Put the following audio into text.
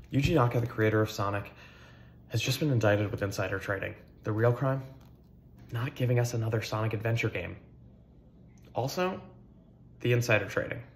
Yuji Naka, the creator of Sonic, has just been indicted with insider trading. The real crime? Not giving us another Sonic adventure game. Also, the insider trading.